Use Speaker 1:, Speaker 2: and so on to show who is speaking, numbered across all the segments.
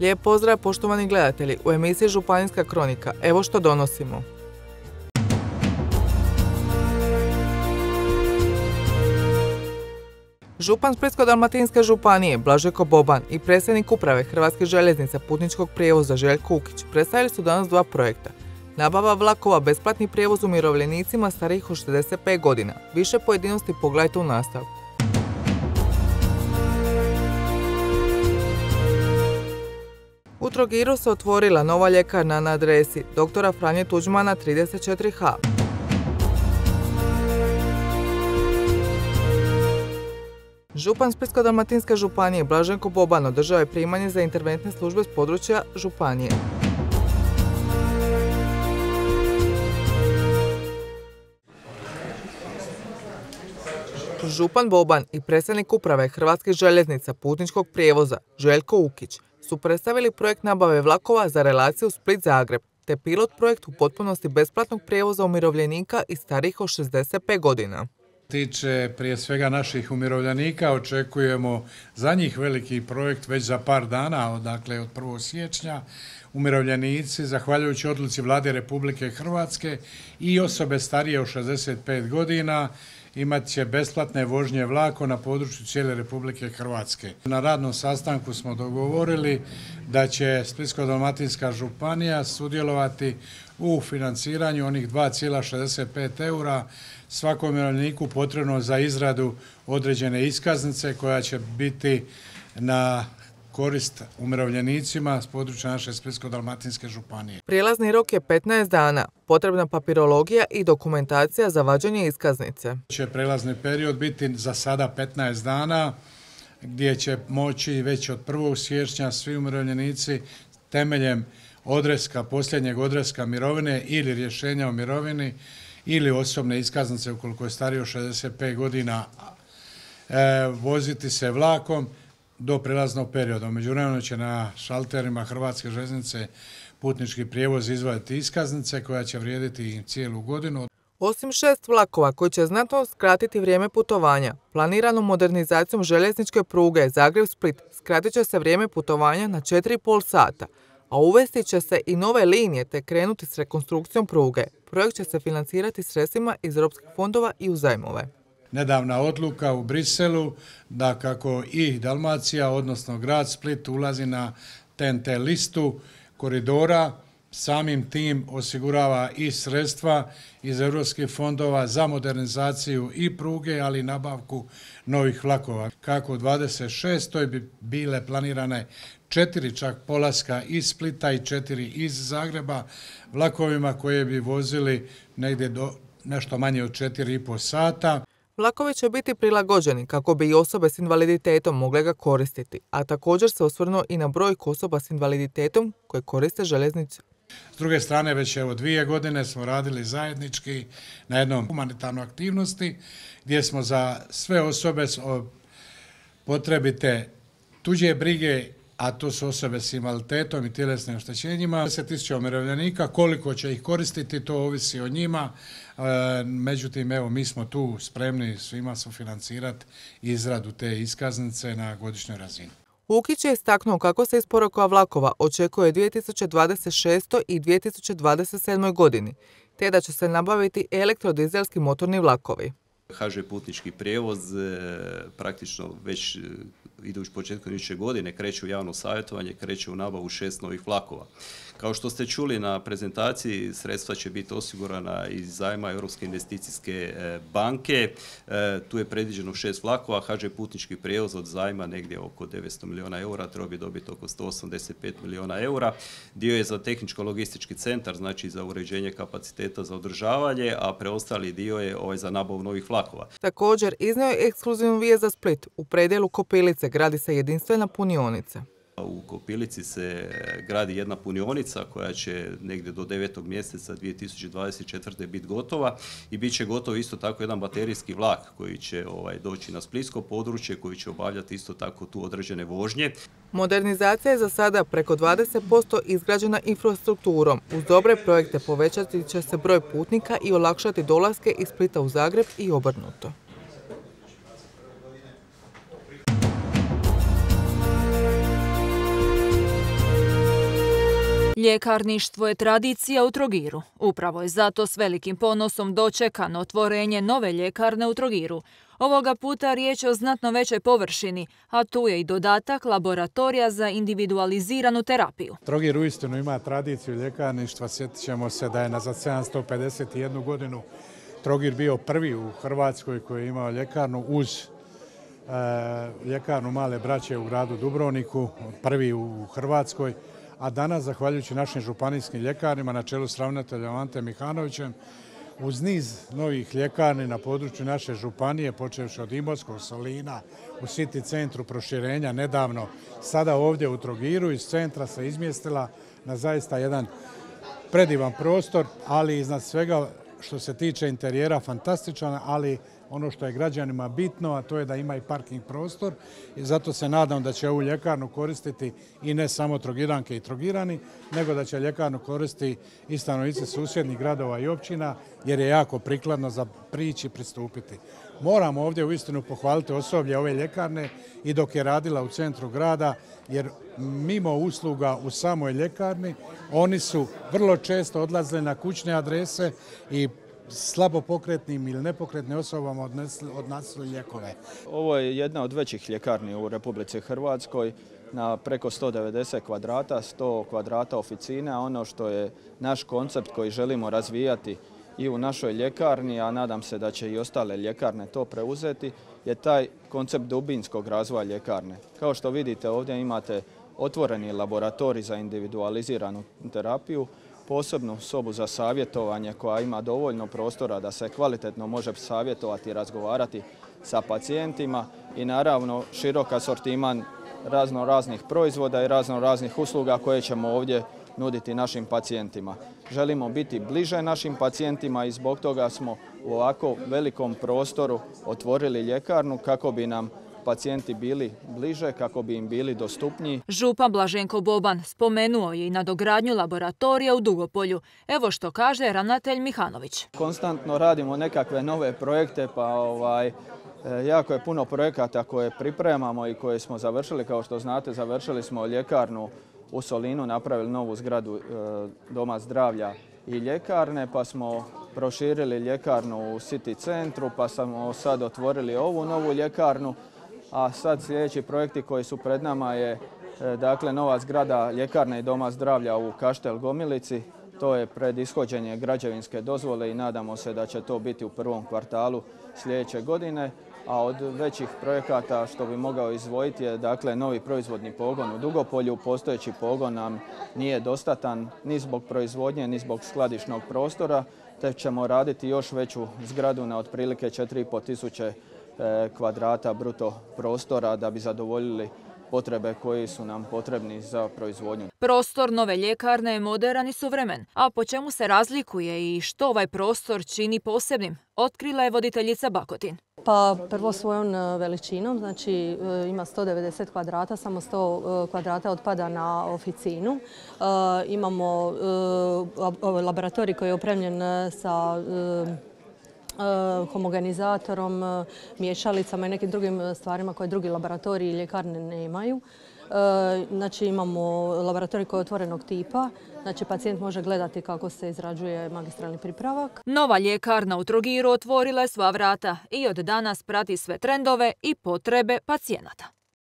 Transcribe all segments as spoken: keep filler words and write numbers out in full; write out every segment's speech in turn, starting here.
Speaker 1: Lijep pozdrav poštovani gledatelji, u emisiji Županijska kronika. Evo što donosimo. Župan Splitsko-dalmatinske županije Blaženko Boban i predsjednik uprave Hrvatskih željeznica putničkog prijevoza Željko Ukić predstavili su danas dva projekta. Nabava vlakova, besplatni prijevoz umirovljenicima starijih od šezdeset pet godina. Više pojedinosti pogledajte u nastavku. U Trogiru se otvorila nova ljekarna na adresi doktora Franje Tuđmana trideset četiri ha. Župan Splitsko-dalmatinske županije Blaženko Boban održao je primanje za interventne službe s područja županije. Župan Boban i predsjednik uprave Hrvatskih željeznica putničkog prijevoza Željko Ukić su predstavili projekt nabave vlakova za relaciju Split-Zagreb, te pilot projekt u potpunosti besplatnog prijevoza umirovljenika i starijih od šezdeset pet godina.
Speaker 2: Tiče prije svega naših umirovljenika, očekujemo za njih veliki projekt već za par dana, dakle od prvog siječnja. Umirovljenici, zahvaljujući odluci Vlade Republike Hrvatske i osobe starije od šezdeset pet godina, imat će besplatne vožnje vlakom na području cijele Republike Hrvatske. Na radnom sastanku smo dogovorili da će Splitsko-dalmatinska županija sudjelovati u financiranju onih dva zarez šezdeset pet eura svakom umirovljeniku potrebno za izradu određene iskaznice koja će biti na korist umirovljenicima s područja naše Splitsko-dalmatinske županije.
Speaker 1: Prijelazni rok je petnaest dana, potrebna papirologija i dokumentacija za vađenje iskaznice.
Speaker 2: Će prijelazni period biti za sada petnaest dana, gdje će moći već od prvog siječnja svi umirovljenici temeljem odreska, posljednjeg odreska mirovine ili rješenja o mirovini ili osobne iskaznice ukoliko je stariji od šezdeset pet godina e, voziti se vlakom do prijelaznog perioda. U međuvremenu će na šalterima Hrvatske željeznice putnički prijevoz izvaditi iskaznice koja će vrijediti cijelu godinu.
Speaker 1: Osim šest vlakova koji će znatno skratiti vrijeme putovanja, planiranom modernizacijom željezničke pruge Zagreb-Split skratit će se vrijeme putovanja na četiri i pol sata, a uvesti će se i nove linije te krenuti s rekonstrukcijom pruge. Projekt će se financirati sredstvima iz europskih fondova i u zajmove.
Speaker 2: Nedavna odluka u Briselu da kako i Dalmacija, odnosno grad Split, ulazi na te en te listu koridora, samim tim osigurava i sredstva iz europskih fondova za modernizaciju i pruge, ali i nabavku novih vlakova. Kako u dvadeset šestoj bi bile planirane četiri čak polaska iz Splita i četiri iz Zagreba vlakovima koje bi vozili negdje do nešto manje od četiri i pol sata.
Speaker 1: Vlakovi će biti prilagođeni kako bi i osobe s invaliditetom mogle ga koristiti, a također se osvrnuo i na brojku osoba s invaliditetom koje koriste željeznicu.
Speaker 2: S druge strane, već evo dvije godine smo radili zajednički na jednom humanitarnoj aktivnosti gdje smo za sve osobe potrebite tuđe brige, a to su osobe s invaliditetom i tjelesnim oštećenjima. deset tisuća umirovljenika, koliko će ih koristiti, to ovisi o njima. E, međutim, evo, mi smo tu spremni svima sufinancirati izradu te iskaznice na godišnjoj razini.
Speaker 1: Ukić je istaknuo kako se isporuka vlakova očekuje u dvije tisuće dvadeset šestoj i dvije tisuće dvadeset sedmoj godini, te da će se nabaviti elektrodizelski motorni vlakovi.
Speaker 3: ha žo putnički prijevoz praktično već idući početkom iduće godine kreće u javno savjetovanje, kreće u nabavu šest novih vlakova. Kao što ste čuli na prezentaciji, sredstva će biti osigurana iz zajma Europske investicijske banke. Tu je predviđeno šest vlakova, ha žo putnički prijevoz od zajma negdje oko devetsto milijuna eura, treba bi dobiti oko sto osamdeset pet milijuna eura. Dio je za tehničko-logistički centar, znači za uređenje kapaciteta za održavanje, a preostali dio je ovaj za nabavu novih vlakova.
Speaker 1: Također, iznio je ekskluzivnu vijest za Split. U predjelu Kopilice gradi se jedinstvena punionica.
Speaker 3: U Kopilici se gradi jedna punionica koja će negdje do devetog mjeseca dvije tisuće dvadeset četvrte biti gotova i bit će gotov isto tako jedan baterijski vlak koji će ovaj, doći na splitsko područje, koji će obavljati isto tako tu određene vožnje.
Speaker 1: Modernizacija je za sada preko dvadeset posto izgrađena infrastrukturom. Uz dobre projekte povećati će se broj putnika i olakšati dolaske iz Splita u Zagreb i obrnuto.
Speaker 4: Ljekarništvo je tradicija u Trogiru. Upravo je zato s velikim ponosom dočekano otvorenje nove ljekarne u Trogiru. Ovoga puta riječ je o znatno većoj površini, a tu je i dodatak laboratorija za individualiziranu terapiju.
Speaker 2: Trogir uistinu ima tradiciju ljekarništva. Sjetit ćemo se da je nazad sedamsto pedeset jednu godinu Trogir bio prvi u Hrvatskoj koji je imao ljekarnu uz e, ljekarnu Male braće u gradu Dubrovniku, prvi u Hrvatskoj. A danas, zahvaljujući našim županijskim ljekarnima na čelu s ravnateljem Ante Mihanovićem, uz niz novih ljekarni na području naše županije, počevši od Imotskog, Solina, u City centru proširenja nedavno, sada ovdje u Trogiru iz centra se izmjestila na zaista jedan predivan prostor, ali iznad svega što se tiče interijera fantastičan, ali ono što je građanima bitno, a to je da ima i parking prostor i zato se nadam da će ovu ljekarnu koristiti i ne samo Trogiranke i Trogirani, nego da će ljekarnu koristiti i stanovnici susjednih gradova i općina, jer je jako prikladno za prići pristupiti. Moramo ovdje uistinu pohvaliti osoblje ove ljekarne i dok je radila u centru grada, jer mimo usluga u samoj ljekarni, oni su vrlo često odlazili na kućne adrese i slabo pokretnim ili nepokretnim osobama odnosili lijekove.
Speaker 5: Ovo je jedna od većih ljekarni u Republici Hrvatskoj na preko sto devedeset kvadrata, sto kvadrata oficine, a ono što je naš koncept koji želimo razvijati i u našoj ljekarni, a nadam se da će i ostale ljekarne to preuzeti, je taj koncept dubinskog razvoja ljekarne. Kao što vidite, ovdje imate otvoreni laboratorij za individualiziranu terapiju, posebnu sobu za savjetovanje koja ima dovoljno prostora da se kvalitetno može savjetovati i razgovarati sa pacijentima i naravno širok asortiman razno raznih proizvoda i razno raznih usluga koje ćemo ovdje nuditi našim pacijentima. Želimo biti bliže našim pacijentima i zbog toga smo u ovako velikom prostoru otvorili ljekarnu kako bi nam pacijenti bili bliže, kako bi im bili dostupniji.
Speaker 4: Župan Blaženko Boban spomenuo je i nadogradnju laboratorija u Dugopolju. Evo što kaže ravnatelj Mihanović.
Speaker 5: Konstantno radimo nekakve nove projekte, pa ovaj, jako je puno projekata koje pripremamo i koje smo završili. Kao što znate, završili smo ljekarnu u Solinu, napravili novu zgradu Doma zdravlja i ljekarne, pa smo proširili ljekarnu u City centru, pa smo sad otvorili ovu novu ljekarnu. A sad sljedeći projekti koji su pred nama je dakle, nova zgrada ljekarne i Doma zdravlja u Kaštel Gomilici. To je pred ishođenje građevinske dozvole i nadamo se da će to biti u prvom kvartalu sljedeće godine. A od većih projekata što bi mogao izdvojiti je dakle, novi proizvodni pogon u Dugopolju. Postojeći pogon nam nije dostatan ni zbog proizvodnje, ni zbog skladišnog prostora, te ćemo raditi još veću zgradu na otprilike četiri i pol tisuće kvadrata bruto prostora da bi zadovoljili potrebe koji su nam potrebni za proizvodnju.
Speaker 4: Prostor nove ljekarne je moderan i suvremen. A po čemu se razlikuje i što ovaj prostor čini posebnim, otkrila je voditeljica Bakotin.
Speaker 6: Pa prvo svojom veličinom, znači ima sto devedeset kvadrata, samo sto kvadrata otpada na oficinu. Imamo laboratorij koji je opremljen sa homogenizatorom, miješalicama i nekim drugim stvarima koje drugi laboratoriji i ljekarne nemaju. Znači imamo laboratorij koji je otvorenog tipa, znači pacijent može gledati kako se izrađuje magistralni pripravak.
Speaker 4: Nova ljekarna u Trogiru otvorila je sva vrata i od danas prati sve trendove i potrebe pacijenata.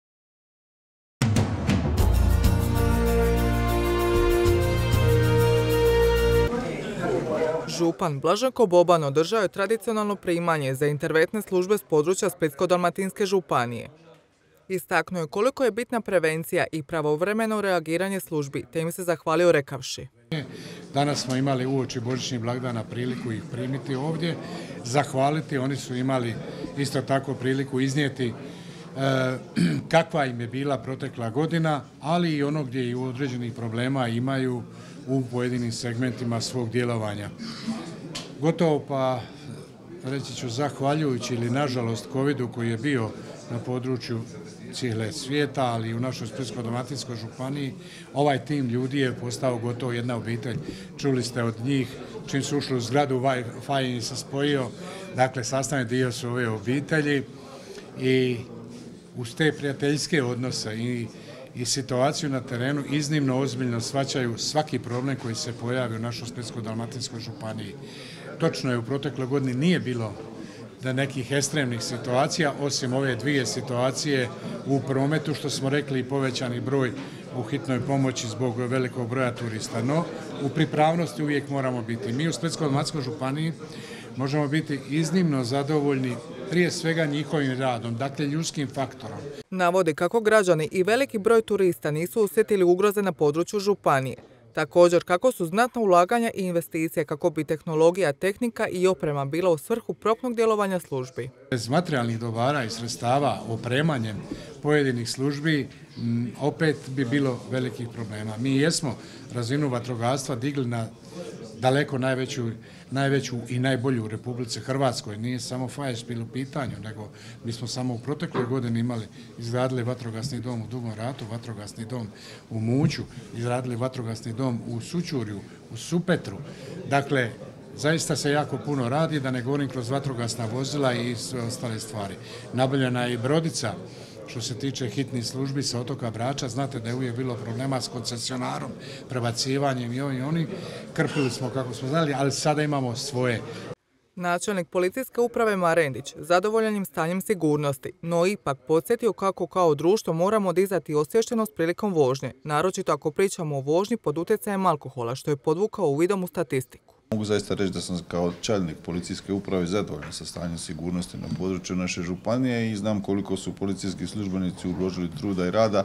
Speaker 1: Župan Blaženko Boban održao je tradicionalno primanje za interventne službe s područja Splitsko-dalmatinske županije. Istaknuo je koliko je bitna prevencija i pravovremeno reagiranje službi, te im se zahvalio rekavši.
Speaker 2: Danas smo imali uoči božićnih blagdana priliku ih primiti ovdje, zahvaliti. Oni su imali isto tako priliku iznijeti e, kakva im je bila protekla godina, ali i ono gdje i određenih problema imaju u pojedinim segmentima svog djelovanja. Gotovo pa, reći ću, zahvaljujući ili nažalost covidu koji je bio na području cijele svijeta, ali i u našoj Splitsko-dalmatinskoj županiji, ovaj tim ljudi je postao gotovo jedna obitelj. Čuli ste od njih, čim su ušli u zgradu, Wi-Fi im se spojio, dakle, sastavni dio su ove obitelji i uz te prijateljske odnose i i situaciju na terenu iznimno ozbiljno shvaćaju svaki problem koji se pojavi u našoj Splitsko-dalmatinskoj županiji. Točno je, u protekloj godini nije bilo da nekih ekstremnih situacija, osim ove dvije situacije u prometu, što smo rekli, i povećani broj u hitnoj pomoći zbog velikog broja turista. No, u pripravnosti uvijek moramo biti. Mi u Splitsko-dalmatinskoj županiji možemo biti iznimno zadovoljni prije svega njihovim radom, dakle ljudskim faktorom.
Speaker 1: Navodi kako građani i veliki broj turista nisu osjetili ugroze na području županije. Također kako su znatna ulaganja i investicije kako bi tehnologija, tehnika i oprema bila u svrhu promptnog djelovanja službi.
Speaker 2: Bez materijalnih dobara i sredstava opremanjem pojedinih službi opet bi bilo velikih problema. Mi jesmo razinu vatrogastva digli na daleko najveću, najveću i najbolju u Republici Hrvatskoj. Nije samo Firespil u pitanju, nego mi smo samo u protekloj godini imali, izgradili vatrogasni dom u Dugom Ratu, vatrogasni dom u Muću, izgradili vatrogasni dom u Sućurju, u Supetru. Dakle, zaista se jako puno radi, da ne govorim kroz vatrogasna vozila i sve ostale stvari. Nabavljena je i brodica. Što se tiče hitnih službi sa otoka Brača, znate da je uvijek bilo problema s koncesionarom, prebacivanjem i ovim i oni. Krpili smo kako smo znali, ali sada imamo svoje.
Speaker 1: Načelnik policijske uprave Marendić zadovoljan je stanjem sigurnosti, no ipak podsjetio kako kao društvo moramo dizati osviještenost prilikom vožnje, naročito ako pričamo o vožnji pod utjecajem alkohola, što je podvukao uvidom u statistiku.
Speaker 7: Mogu zaista reći da sam kao čelnik policijske uprave zadovoljan sa stanjem sigurnosti na području naše županije i znam koliko su policijski službenici uložili truda i rada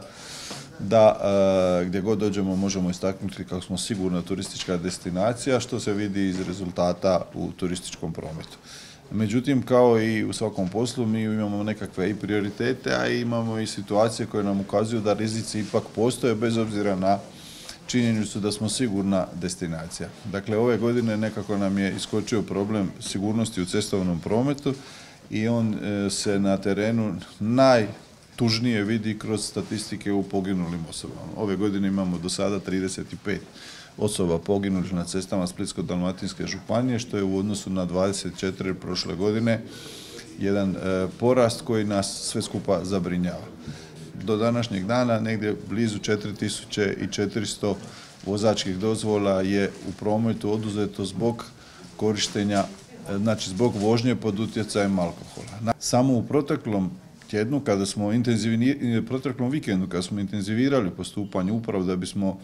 Speaker 7: da e, gdje god dođemo možemo istaknuti kako smo sigurna turistička destinacija, što se vidi iz rezultata u turističkom prometu. Međutim, kao i u svakom poslu, mi imamo nekakve i prioritete, a imamo i situacije koje nam ukazuju da rizici ipak postoje bez obzira na činjenicu da smo sigurna destinacija. Dakle, ove godine nekako nam je iskočio problem sigurnosti u cestovnom prometu i on e, se na terenu najtužnije vidi kroz statistike u poginulim osobama. Ove godine imamo do sada trideset pet osoba poginulih na cestama Splitsko-dalmatinske županije, što je u odnosu na dvadeset četiri prošle godine jedan e, porast koji nas sve skupa zabrinjava. Do današnjeg dana negdje blizu četiri tisuće četiristo vozačkih dozvola je u prometu oduzeto zbog korištenja, znači zbog vožnje pod utjecajem alkohola. Samo u proteklom tjednu, kada smo intenzivirali, proteklom vikendu, kada smo intenzivirali postupanje upravo da bismo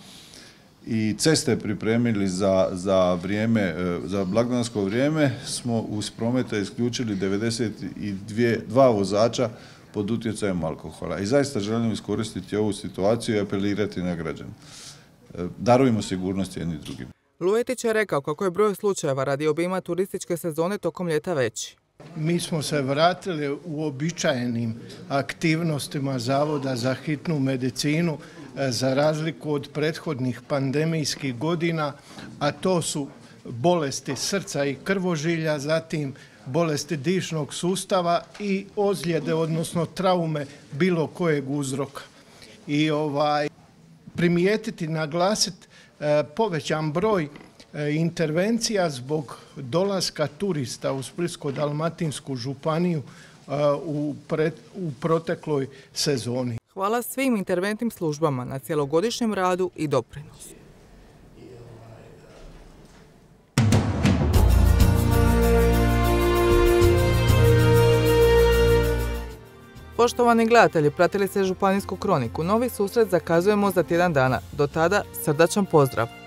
Speaker 7: i ceste pripremili za, za vrijeme, za blagdansko vrijeme, smo iz prometa isključili devedeset dva vozača pod utjecajem alkohola. I zaista želim iskoristiti ovu situaciju i apelirati na građane. Darujemo sigurnost jedni drugim.
Speaker 1: Lujetić je rekao kako je broj slučajeva radi obima turističke sezone tokom ljeta veći.
Speaker 8: Mi smo se vratili u običajenim aktivnostima Zavoda za hitnu medicinu za razliku od prethodnih pandemijskih godina, a to su bolesti srca i krvožilja, zatim bolesti dišnog sustava i ozljede, odnosno traume bilo kojeg uzroka. I ovaj, primijetiti, naglasiti e, povećan broj e, intervencija zbog dolaska turista u Splitsko-dalmatinsku županiju e, u, pred, u protekloj sezoni.
Speaker 1: Hvala svim interventnim službama na cjelogodišnjem radu i doprinosu. Poštovani gledatelji, pratili ste Županijsku kroniku. Novi susret zakazujemo za tjedan dana. Do tada, srdačan pozdrav!